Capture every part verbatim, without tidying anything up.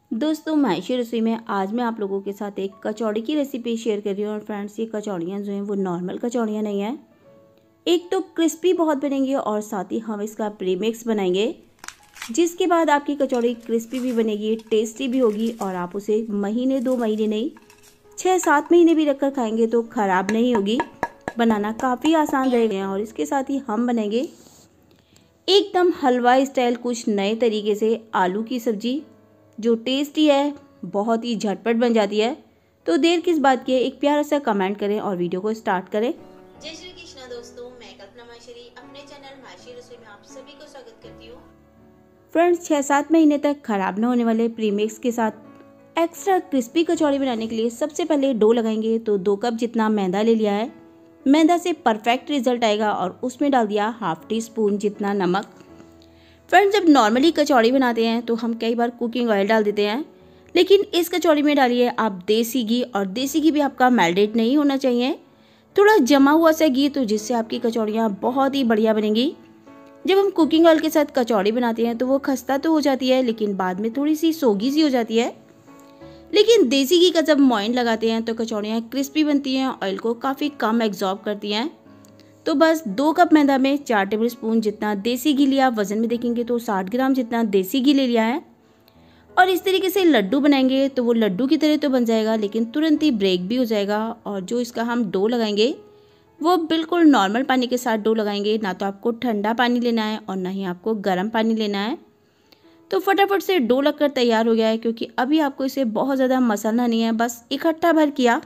दोस्तों, मायशे रसोई में आज मैं आप लोगों के साथ एक कचौड़ी की रेसिपी शेयर कर रही हूँ। और फ्रेंड्स, ये कचौड़ियाँ जो हैं वो नॉर्मल कचौड़ियाँ नहीं हैं। एक तो क्रिस्पी बहुत बनेंगी और साथ ही हम इसका प्रीमिक्स बनाएंगे, जिसके बाद आपकी कचौड़ी क्रिस्पी भी बनेगी, टेस्टी भी होगी और आप उसे महीने दो महीने नहीं छः सात महीने भी रखकर खाएंगे तो ख़राब नहीं होगी। बनाना काफ़ी आसान रहेगा। और इसके साथ ही हम बनाएंगे एकदम हलवा स्टाइल कुछ नए तरीके से आलू की सब्जी, जो टेस्टी है, बहुत ही झटपट बन जाती है। तो देर किस बात की है, एक प्यारा सा कमेंट करें और वीडियो को स्टार्ट करें। जय श्री कृष्णा दोस्तों, मैं कल्पना माहेश्वरी अपने चैनल माहेश्वरी रसोई में आप सभी को स्वागत करती हूँ। फ्रेंड्स, छः सात महीने तक खराब न होने वाले प्रीमिक्स के साथ एक्स्ट्रा क्रिस्पी कचौड़ी बनाने के लिए सबसे पहले डो लगाएंगे। तो दो कप जितना मैदा ले लिया है। मैदा से परफेक्ट रिजल्ट आएगा और उसमें डाल दिया हाफ टी स्पून जितना नमक। फ्रेंड्स, जब नॉर्मली कचौड़ी बनाते हैं तो हम कई बार कुकिंग ऑयल डाल देते हैं, लेकिन इस कचौड़ी में डालिए आप देसी घी। और देसी घी भी आपका मेल्टेड नहीं होना चाहिए, थोड़ा जमा हुआ सा घी, तो जिससे आपकी कचौड़ियाँ बहुत ही बढ़िया बनेंगी। जब हम कुकिंग ऑयल के साथ कचौड़ी बनाते हैं तो वो खस्ता तो हो जाती है, लेकिन बाद में थोड़ी सी सोगी सी हो जाती है। लेकिन देसी घी का जब मोइन लगाते हैं तो कचौड़ियाँ क्रिस्पी बनती हैं, ऑयल को काफ़ी कम एब्जॉर्ब करती हैं। तो बस दो कप मैदा में चार टेबल स्पून जितना देसी घी लिया। वजन में देखेंगे तो साठ ग्राम जितना देसी घी ले लिया है। और इस तरीके से लड्डू बनाएंगे तो वो लड्डू की तरह तो बन जाएगा, लेकिन तुरंत ही ब्रेक भी हो जाएगा। और जो इसका हम डो लगाएंगे वो बिल्कुल नॉर्मल पानी के साथ डो लगाएंगे, ना तो आपको ठंडा पानी लेना है और ना ही आपको गर्म पानी लेना है। तो फटाफट से डो लगकर तैयार हो गया है, क्योंकि अभी आपको इसे बहुत ज़्यादा मसलना नहीं है, बस इकट्ठा भर किया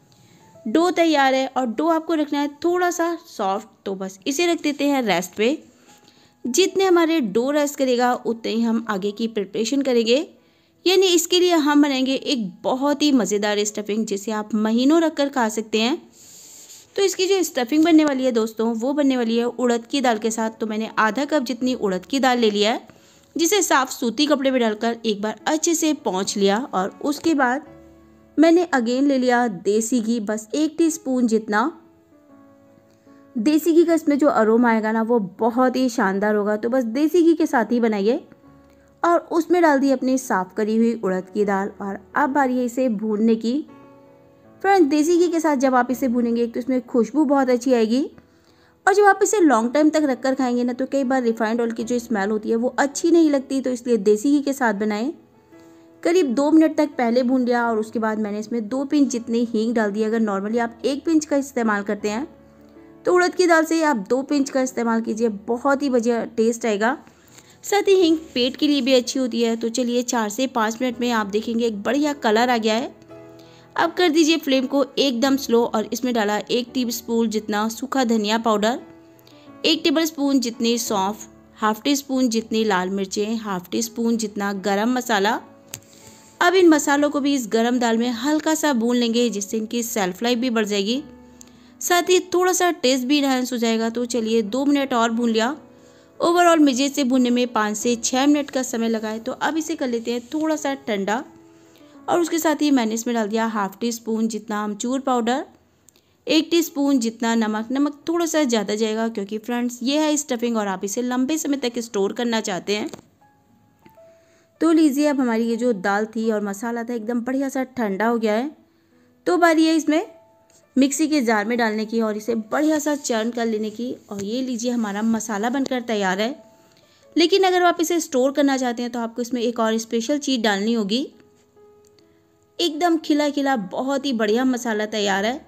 डो तैयार है। और डो आपको रखना है थोड़ा सा सॉफ्ट, तो बस इसे रख देते हैं रेस्ट पे। जितने हमारे डो रेस्ट करेगा उतने ही हम आगे की प्रिपरेशन करेंगे। यानी इसके लिए हम बनाएंगे एक बहुत ही मज़ेदार स्टफिंग, जिसे आप महीनों रख कर खा सकते हैं। तो इसकी जो स्टफिंग बनने वाली है दोस्तों, वो बनने वाली है उड़द की दाल के साथ। तो मैंने आधा कप जितनी उड़द की दाल ले लिया है, जिसे साफ सूती कपड़े में डालकर एक बार अच्छे से पोंछ लिया। और उसके बाद मैंने अगेन ले लिया देसी घी, बस एक टीस्पून जितना। देसी घी का इसमें जो अरोमा आएगा ना, वो बहुत ही शानदार होगा। तो बस देसी घी के साथ ही बनाइए। और उसमें डाल दी अपनी साफ करी हुई उड़द की दाल। और अब बारी है इसे भूनने की। फ्रेंड्स, देसी घी के साथ जब आप इसे भूनेंगे एक तो इसमें खुशबू बहुत अच्छी आएगी, और जब आप इसे लॉन्ग टाइम तक रख कर खाएंगे ना, तो कई बार रिफाइंड ऑयल की जो स्मेल होती है वो अच्छी नहीं लगती। तो इसलिए देसी घी के साथ बनाएं। करीब दो मिनट तक पहले भून लिया और उसके बाद मैंने इसमें दो पिंच जितनी हींग डाल दी। अगर नॉर्मली आप एक पिंच का इस्तेमाल करते हैं तो उड़द की दाल से आप दो पिंच का इस्तेमाल कीजिए, बहुत ही बढ़िया टेस्ट आएगा। साथ ही हींग पेट के लिए भी अच्छी होती है। तो चलिए चार से पाँच मिनट में आप देखेंगे एक बढ़िया कलर आ गया है। अब कर दीजिए फ्लेम को एकदम स्लो और इसमें डाला एक टीस्पून जितना सूखा धनिया पाउडर, एक टेबल स्पून जितनी सौंफ, हाफ टी स्पून जितनी लाल मिर्चें, हाफ टी स्पून जितना गरम मसाला। अब इन मसालों को भी इस गरम दाल में हल्का सा भून लेंगे, जिससे इनकी सेल्फ लाइफ भी बढ़ जाएगी, साथ ही थोड़ा सा टेस्ट भी इनहांस हो जाएगा। तो चलिए दो मिनट और भून लिया। ओवरऑल मुझे इसे भूनने में पाँच से छः मिनट का समय लगा है। तो अब इसे कर लेते हैं थोड़ा सा ठंडा। और उसके साथ ही मैंने इसमें डाल दिया हाफ टी स्पून जितना अमचूर पाउडर, एक टीस्पून जितना नमक। नमक थोड़ा सा ज़्यादा जाएगा, क्योंकि फ्रेंड्स ये है स्टफिंग और आप इसे लंबे समय तक स्टोर करना चाहते हैं। तो लीजिए, अब हमारी ये जो दाल थी और मसाला था एकदम बढ़िया सा ठंडा हो गया है। तो बारी है इसमें मिक्सी के जार में डालने की और इसे बढ़िया सा चर्न कर लेने की। और ये लीजिए, हमारा मसाला बनकर तैयार है। लेकिन अगर आप इसे स्टोर करना चाहते हैं तो आपको इसमें एक और स्पेशल चीज़ डालनी होगी। एकदम खिला खिला बहुत ही बढ़िया मसाला तैयार है।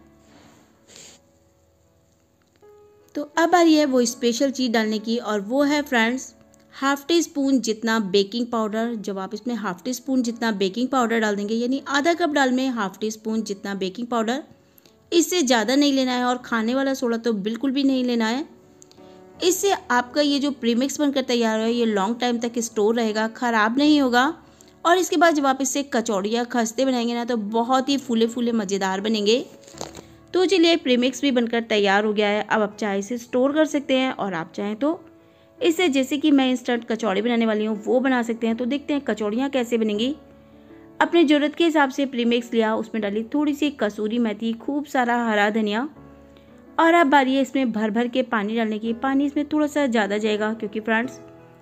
तो अब आ रही है वो स्पेशल चीज़ डालने की, और वो है फ्रेंड्स हाफ टी स्पून जितना बेकिंग पाउडर। जब आप इसमें हाफ टी स्पून जितना बेकिंग पाउडर डाल देंगे, यानी आधा कप दाल में हाफ टी स्पून जितना बेकिंग पाउडर, इससे ज़्यादा नहीं लेना है। और खाने वाला सोडा तो बिल्कुल भी नहीं लेना है। इससे आपका ये जो प्रीमिक्स बनकर तैयार है ये लॉन्ग टाइम तक स्टोर रहेगा, ख़राब नहीं होगा। और इसके बाद जब आप इससे कचौड़ी या खस्ते बनाएंगे ना, तो बहुत ही फूले फूले मज़ेदार बनेंगे। तो चलिए, प्रीमिक्स भी बनकर तैयार हो गया है। अब आप चाहे इसे स्टोर कर सकते हैं, और आप चाहें तो इससे, जैसे कि मैं इंस्टेंट कचौड़ी बनाने वाली हूँ, वो बना सकते हैं। तो देखते हैं कचौड़ियाँ कैसे बनेंगी। अपने ज़रूरत के हिसाब से प्रीमिक्स लिया, उसमें डाली थोड़ी सी कसूरी मेथी, खूब सारा हरा धनिया। और अब बारी है इसमें भर भर के पानी डालने की। पानी इसमें थोड़ा सा ज़्यादा जाएगा, क्योंकि फ्रेंड्स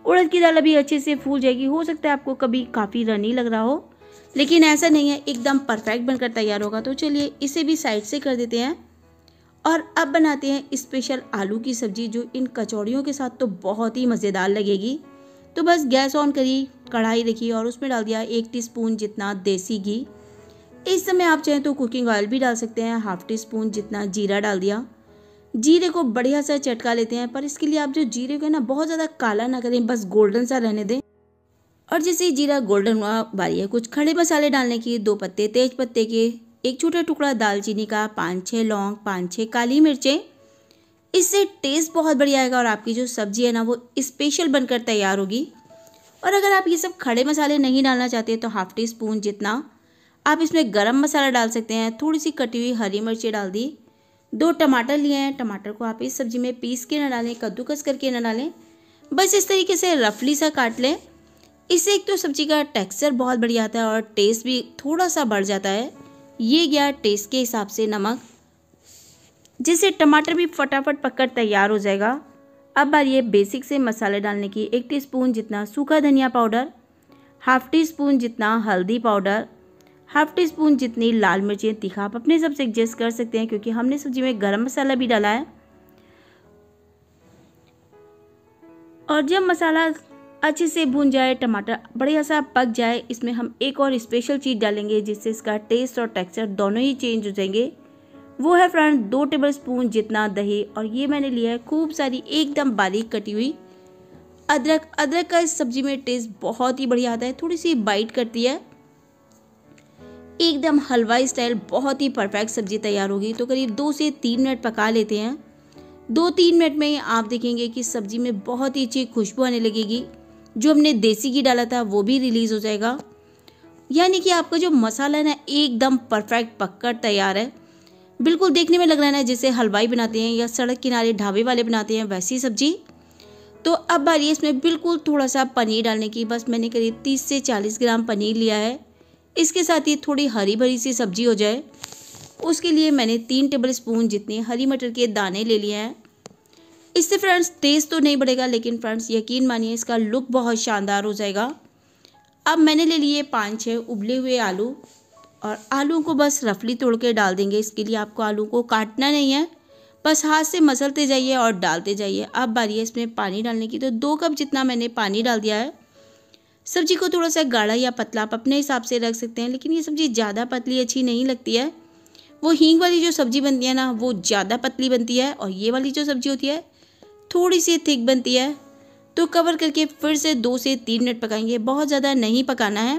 उड़द की दाल अभी अच्छे से फूल जाएगी। हो सकता है आपको कभी काफ़ी रनी लग रहा हो, लेकिन ऐसा नहीं है, एकदम परफेक्ट बनकर तैयार होगा। तो चलिए इसे भी साइड से कर देते हैं और अब बनाते हैं स्पेशल आलू की सब्जी, जो इन कचौड़ियों के साथ तो बहुत ही मज़ेदार लगेगी। तो बस गैस ऑन करी, कढ़ाई रखी और उसमें डाल दिया एक टीस्पून जितना देसी घी। इस समय आप चाहें तो कुकिंग ऑयल भी डाल सकते हैं। हाफ टी स्पून जितना जीरा डाल दिया। जीरे को बढ़िया सा चटका लेते हैं, पर इसके लिए आप जो जीरे को ना बहुत ज़्यादा काला ना करें, बस गोल्डन सा रहने दें। और जैसे ही जीरा गोल्डन हुआ, बारी है कुछ खड़े मसाले डालने की। दो पत्ते तेज पत्ते के, एक छोटा टुकड़ा दालचीनी का, पाँच छः लौंग, पाँच छः काली मिर्चें। इससे टेस्ट बहुत बढ़िया आएगा और आपकी जो सब्जी है ना वो स्पेशल बनकर तैयार होगी। और अगर आप ये सब खड़े मसाले नहीं डालना चाहते तो हाफ टी स्पून जितना आप इसमें गरम मसाला डाल सकते हैं। थोड़ी सी कटी हुई हरी मिर्चें डाल दी। दो टमाटर लिए हैं, टमाटर को आप इस सब्जी में पीस के ना डालें, कद्दूकस करके ना डालें, बस इस तरीके से रफली सा काट लें। इससे एक तो सब्जी का टेक्सचर बहुत बढ़िया आता है और टेस्ट भी थोड़ा सा बढ़ जाता है। ये गया टेस्ट के हिसाब से नमक, जिससे टमाटर भी फटाफट पककर तैयार हो जाएगा। अब बारी है बेसिक से मसाले डालने की। एक टीस्पून जितना सूखा धनिया पाउडर, हाफ टी स्पून जितना हल्दी पाउडर, हाफ टी स्पून जितनी लाल मिर्चें। तीखा आप अपने हिसाब से एडजस्ट कर सकते हैं, क्योंकि हमने सब्जी में गरम मसाला भी डाला है। और जब मसाला अच्छे से भून जाए, टमाटर बढ़िया सा पक जाए, इसमें हम एक और स्पेशल चीज़ डालेंगे जिससे इसका टेस्ट और टेक्सचर दोनों ही चेंज हो जाएंगे। वो है फ्रेंड दो टेबल स्पून जितना दही। और ये मैंने लिया है खूब सारी एकदम बारीक कटी हुई अदरक। अदरक का इस सब्जी में टेस्ट बहुत ही बढ़िया आता है, थोड़ी सी बाइट करती है, एकदम हलवाई स्टाइल बहुत ही परफेक्ट सब्जी तैयार होगी। तो करीब दो से तीन मिनट पका लेते हैं। दो तीन मिनट में आप देखेंगे कि सब्जी में बहुत ही अच्छी खुशबू आने लगेगी। जो हमने देसी घी डाला था वो भी रिलीज़ हो जाएगा, यानी कि आपका जो मसाला है ना एकदम परफेक्ट पककर तैयार है। बिल्कुल देखने में लग रहा है ना जैसे हलवाई बनाते हैं या सड़क किनारे ढाबे वाले बनाते हैं वैसी सब्जी। तो अब बारी है इसमें बिल्कुल थोड़ा सा पनीर डालने की। बस मैंने करीब तीस से चालीस ग्राम पनीर लिया है। इसके साथ ही थोड़ी हरी भरी सी सब्जी हो जाए, उसके लिए मैंने तीन टेबल स्पून जितने हरी मटर के दाने ले लिए हैं। इससे फ्रेंड्स टेस्ट तो नहीं बढ़ेगा, लेकिन फ्रेंड्स यकीन मानिए इसका लुक बहुत शानदार हो जाएगा। अब मैंने ले लिए पाँच छः उबले हुए आलू, और आलू को बस रफली तोड़ के डाल देंगे। इसके लिए आपको आलू को काटना नहीं है, बस हाथ से मसलते जाइए और डालते जाइए। अब बारी है इसमें पानी डालने की। तो दो कप जितना मैंने पानी डाल दिया है। सब्जी को थोड़ा सा गाढ़ा या पतला आप अपने हिसाब से रख सकते हैं, लेकिन ये सब्जी ज़्यादा पतली अच्छी नहीं लगती है। वो हींग वाली जो सब्जी बनती है ना वो ज़्यादा पतली बनती है, और ये वाली जो सब्जी होती है थोड़ी सी थिक बनती है। तो कवर करके फिर से दो से तीन मिनट पकाएंगे, बहुत ज़्यादा नहीं पकाना है।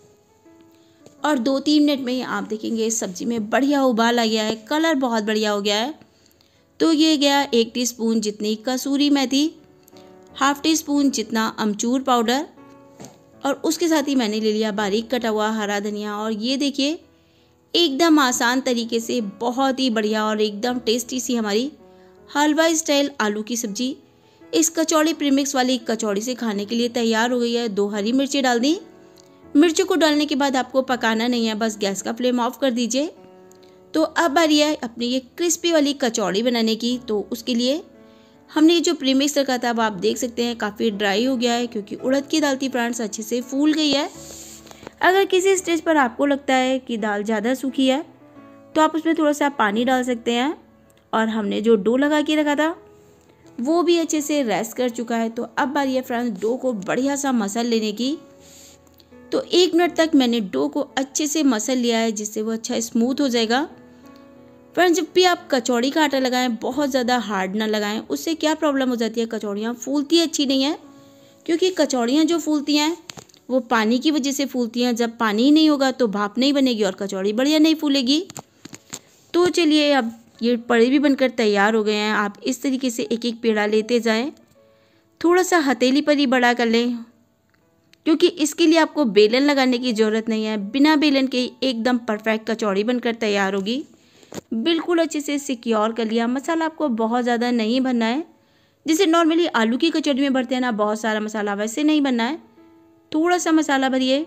और दो तीन मिनट में ही आप देखेंगे सब्जी में बढ़िया उबाल आ गया है, कलर बहुत बढ़िया हो गया है। तो ये गया एक टीस्पून जितनी कसूरी मेथी, हाफ टी स्पून जितना अमचूर पाउडर, और उसके साथ ही मैंने ले लिया बारीक कटा हुआ हरा धनिया। और ये देखिए एकदम आसान तरीके से बहुत ही बढ़िया और एकदम टेस्टी सी हमारी हलवाई स्टाइल आलू की सब्जी इस कचौड़ी प्रीमिक्स वाली कचौड़ी से खाने के लिए तैयार हो गई है। दो हरी मिर्ची डाल दी। मिर्चों को डालने के बाद आपको पकाना नहीं है, बस गैस का फ्लेम ऑफ कर दीजिए। तो अब बारी है अपनी ये क्रिस्पी वाली कचौड़ी बनाने की। तो उसके लिए हमने ये जो प्रीमिक्स रखा था अब आप देख सकते हैं काफ़ी ड्राई हो गया है, क्योंकि उड़द की दाल थी फ्रेंड्स अच्छे से फूल गई है। अगर किसी स्टेज पर आपको लगता है कि दाल ज़्यादा सूखी है तो आप उसमें थोड़ा सा पानी डाल सकते हैं। और हमने जो डो लगा के रखा था वो भी अच्छे से रेस्ट कर चुका है। तो अब बारी है फ्रेंड्स डो को बढ़िया सा मसल लेने की। तो एक मिनट तक मैंने डो को अच्छे से मसल लिया है, जिससे वो अच्छा स्मूथ हो जाएगा। फ्रेंड्स जब भी आप कचौड़ी का आटा लगाएं बहुत ज़्यादा हार्ड ना लगाएं, उससे क्या प्रॉब्लम हो जाती है, कचौड़ियाँ फूलती अच्छी नहीं है। क्योंकि कचौड़ियाँ जो फूलती हैं वो पानी की वजह से फूलती हैं। जब पानी ही नहीं होगा तो भाप नहीं बनेगी और कचौड़ी बढ़िया नहीं फूलेगी। तो चलिए अब ये पड़े भी बनकर तैयार हो गए हैं। आप इस तरीके से एक एक पेड़ा लेते जाएं, थोड़ा सा हथेली पर ही बड़ा कर लें, क्योंकि इसके लिए आपको बेलन लगाने की ज़रूरत नहीं है। बिना बेलन के एकदम परफेक्ट कचौड़ी बनकर तैयार होगी। बिल्कुल अच्छे से सिक्योर कर लिया। मसाला आपको बहुत ज़्यादा नहीं भरना है, जैसे नॉर्मली आलू की कचौड़ी में भरते हैं ना बहुत सारा मसाला, वैसे नहीं बनना है। थोड़ा सा मसाला भरिए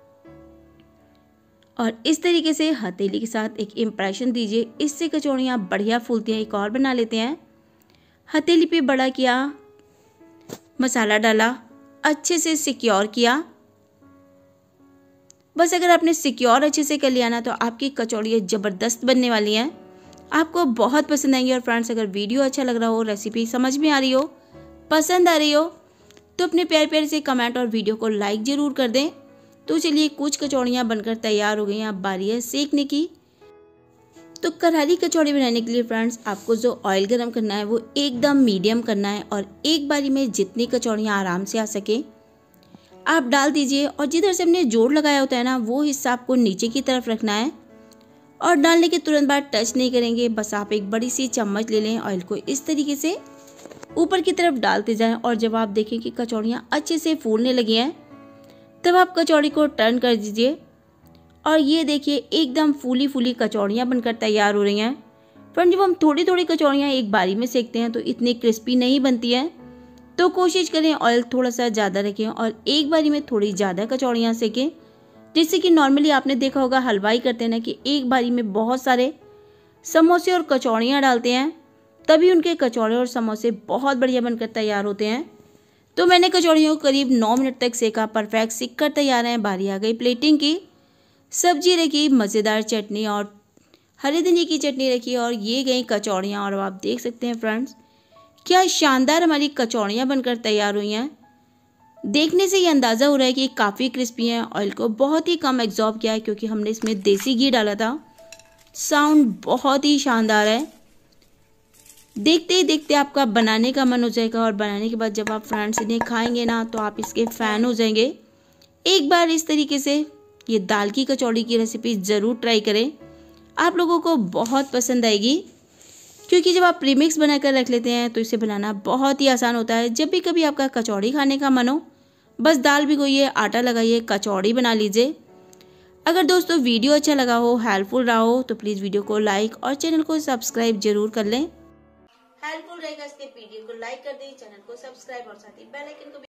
और इस तरीके से हथेली के साथ एक इम्प्रेशन दीजिए। इससे कचौड़ियाँ बढ़िया फूलती हैं। एक और बना लेते हैं। हथेली पे बड़ा किया, मसाला डाला अच्छे से सिक्योर किया। बस अगर आपने सिक्योर अच्छे से कर लिया ना तो आपकी कचौड़ी ज़बरदस्त बनने वाली हैं, आपको बहुत पसंद आएंगी। और फ्रेंड्स, अगर वीडियो अच्छा लग रहा हो, रेसिपी समझ में आ रही हो, पसंद आ रही हो, तो अपने प्यारे प्यारे से कमेंट और वीडियो को लाइक ज़रूर कर दें। तो चलिए, कुछ कचौड़ियाँ बनकर तैयार हो गई हैं, अब बारी है सेकने की। तो करारी कचौड़ी बनाने के लिए फ्रेंड्स, आपको जो ऑयल गरम करना है वो एकदम मीडियम करना है और एक बारी में जितनी कचौड़ियाँ आराम से आ सके आप डाल दीजिए। और जिधर से हमने जोड़ लगाया होता है ना, वो हिस्सा आपको नीचे की तरफ रखना है और डालने के तुरंत बाद टच नहीं करेंगे। बस आप एक बड़ी सी चम्मच ले लें, ऑयल को इस तरीके से ऊपर की तरफ डालते जाएं और जब आप देखें कि कचौड़ियाँ अच्छे से फूलने लगी हैं, तब आप कचौड़ी को टर्न कर दीजिए और ये देखिए एकदम फूली फूली कचौड़ियाँ बनकर तैयार हो रही हैं। फ्रेंड, जब हम थोड़ी थोड़ी कचौड़ियाँ एक बारी में सेकते हैं तो इतनी क्रिस्पी नहीं बनती हैं, तो कोशिश करें ऑयल थोड़ा सा ज़्यादा रखें और एक बारी में थोड़ी ज़्यादा कचौड़ियाँ सेकें। जैसे कि नॉर्मली आपने देखा होगा हलवाई करते हैं ना कि एक बारी में बहुत सारे समोसे और कचौड़ियाँ डालते हैं, तभी उनके कचौड़े और समोसे बहुत बढ़िया बनकर तैयार होते हैं। तो मैंने कचौड़ियों को करीब नौ मिनट तक सेका, परफेक्ट सीख कर तैयार हैं। बारी आ गई प्लेटिंग की। सब्जी रखी, मज़ेदार चटनी और हरी धनिया की चटनी रखी और ये गई कचौड़ियाँ। और आप देख सकते हैं फ्रेंड्स, क्या शानदार हमारी कचौड़ियाँ बनकर तैयार हुई हैं। देखने से ये अंदाज़ा हो रहा है कि काफ़ी क्रिस्पी हैं। ऑयल को बहुत ही कम एब्जॉर्ब किया है क्योंकि हमने इसमें देसी घी डाला था। साउंड बहुत ही शानदार है, देखते ही देखते आपका बनाने का मन हो जाएगा और बनाने के बाद जब आप फ्रेंड्स इन्हें खाएंगे ना तो आप इसके फ़ैन हो जाएंगे। एक बार इस तरीके से ये दाल की कचौड़ी की रेसिपी ज़रूर ट्राई करें, आप लोगों को बहुत पसंद आएगी। क्योंकि जब आप प्रीमिक्स बनाकर रख लेते हैं तो इसे बनाना बहुत ही आसान होता है। जब भी कभी आपका कचौड़ी खाने का मन हो, बस दाल भिगोइए, आटा लगाइए, कचौड़ी बना लीजिए। अगर दोस्तों वीडियो अच्छा लगा हो, हेल्पफुल रहा हो, तो प्लीज़ वीडियो को लाइक और चैनल को सब्सक्राइब जरूर कर लें। हेल्पफुल रहेगा इसलिए वीडियो को लाइक कर दें, चैनल को सब्सक्राइब और साथ ही बेल आइकन को